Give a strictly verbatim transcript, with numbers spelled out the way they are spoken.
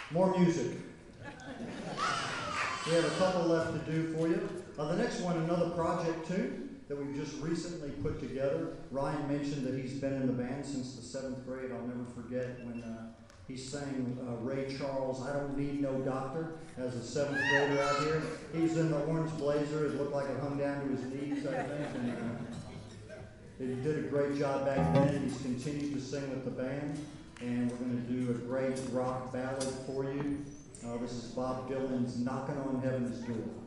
More music. We have a couple left to do for you. Uh, the next one, another project tune that we've just recently put together. Ryan mentioned that he's been in the band since the seventh grade. I'll never forget when uh, he sang uh, Ray Charles' I Don't Need No Doctor as a seventh grader out here. He's in the orange blazer. It looked like it hung down to his knees, I think. And, uh, he did a great job back then. He's continued to sing with the band. And we're going to do a great rock ballad for you. Uh, this is Bob Dylan's Knocking on Heaven's Door.